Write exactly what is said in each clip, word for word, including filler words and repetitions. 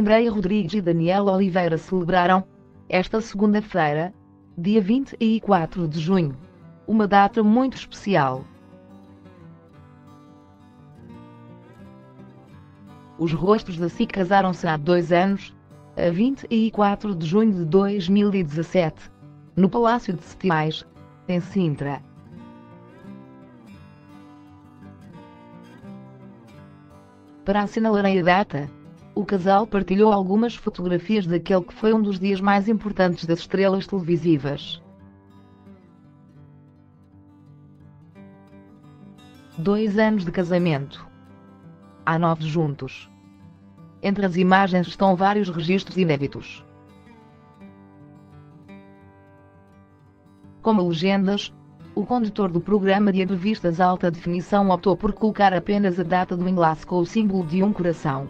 Andréia Rodrigues e Daniel Oliveira celebraram, esta segunda-feira, dia vinte e quatro de junho, uma data muito especial. Os rostos da S I C casaram-se há dois anos, a vinte e quatro de junho de dois mil e dezassete, no Palácio de Setimais, em Sintra. Para assinalarem a data, o casal partilhou algumas fotografias daquele que foi um dos dias mais importantes das estrelas televisivas. Dois anos de casamento. Há nove juntos. Entre as imagens estão vários registros inéditos. Como legendas, o condutor do programa de entrevistas alta definição optou por colocar apenas a data do enlace com o símbolo de um coração.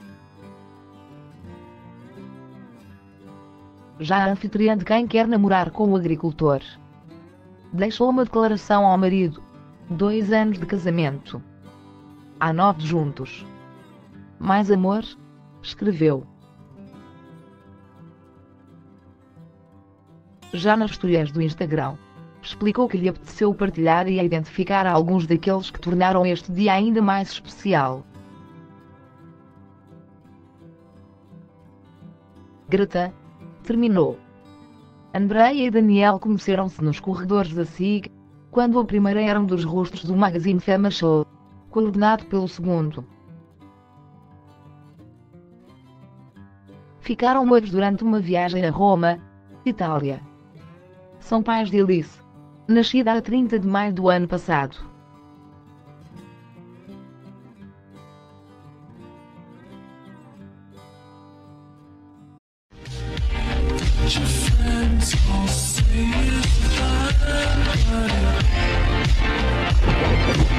Já a anfitriã de Quem Quer Namorar com o Agricultor deixou uma declaração ao marido. Dois anos de casamento. Há nove juntos. Mais amor? Escreveu. Já nas histórias do Instagram, explicou que lhe apeteceu partilhar e identificar alguns daqueles que tornaram este dia ainda mais especial. Greta. Terminou. Andréia e Daniel conheceram-se nos corredores da S I G, quando o primeiro era um dos rostos do magazine Fama Show, coordenado pelo segundo. Ficaram noivos durante uma viagem a Roma, Itália. São pais de Elise, nascida a trinta de maio do ano passado. Your friends all say it's fine, but